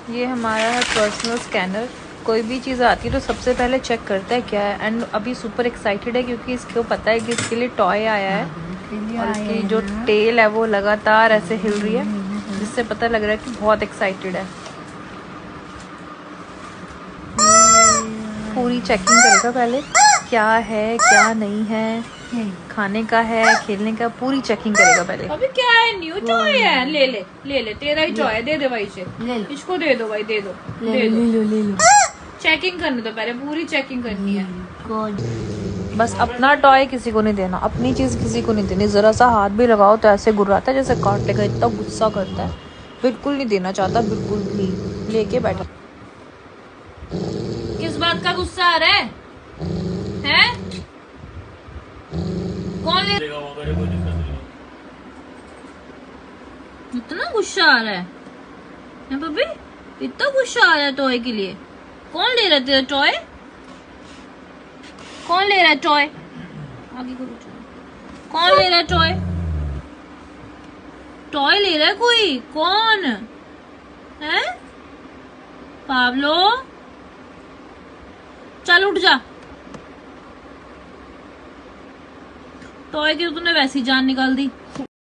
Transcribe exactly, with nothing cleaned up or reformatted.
ये हमारा है पर्सनल स्कैनर। कोई भी चीज़ आती है तो सबसे पहले चेक करता है क्या है। एंड अभी सुपर एक्साइटेड है क्योंकि इसको पता है कि इसके लिए टॉय आया है और इसकी जो टेल है वो लगातार ऐसे हिल रही है, जिससे पता लग रहा है कि बहुत एक्साइटेड है। पूरी चेकिंग करेगा पहले क्या है क्या नहीं है, खाने का है खेलने का, पूरी चेकिंग करेगा पहले। अभी क्या है, न्यू टॉय है, ले ले ले ले, तेरा ही टॉय है, दे दे भाई से, इसको दे दो भाई, दे दो दे दो, ले लो ले लो। चेकिंग करने दो पहले, पूरी चेकिंग करनी है। बस अपना टॉय किसी को नहीं देना, अपनी चीज किसी को नहीं देनी। जरा सा हाथ भी लगाओ तो ऐसे गुर्राता है जैसे काट लेगा, इतना गुस्सा करता है। बिल्कुल नहीं देना चाहता, बिल्कुल भी। लेके बैठा। किस बात का गुस्सा आ रहा है, हैं? कौन ले इतना गुस्सा आ रहा है? बब्बी इतना गुस्सा आ रहा है टॉय के लिए? कौन ले रहा है तेरा टॉय? कौन ले रहा है टॉय? आगे करो, कौन ले रहा है टॉय? टॉय ले रहा है कोई? कौन है? पाब्लो चल उठ जा। टॉय की तूने वैसी जान निकाल दी।